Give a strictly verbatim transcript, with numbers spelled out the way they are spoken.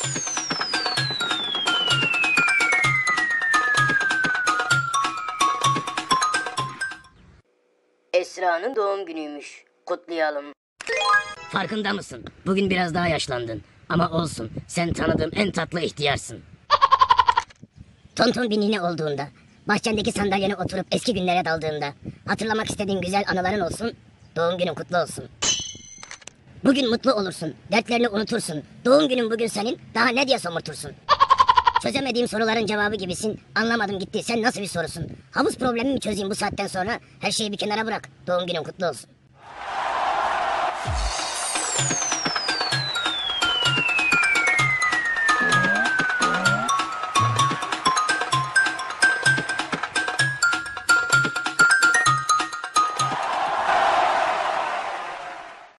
Esra'nın doğum günüymüş. Kutlayalım. Farkında mısın? Bugün biraz daha yaşlandın. Ama olsun, sen tanıdığım en tatlı ihtiyarsın. Tonton bir nine olduğunda, bahçendeki sandalyene oturup eski günlere daldığında, hatırlamak istediğin güzel anıların olsun, doğum günün kutlu olsun. Bugün mutlu olursun, dertlerini unutursun. Doğum günün bugün senin, daha ne diye somurtursun? Çözemediğim soruların cevabı gibisin, anlamadım gitti, sen nasıl bir sorusun? Havuz problemimi çözeyim bu saatten sonra, her şeyi bir kenara bırak, doğum günün kutlu olsun.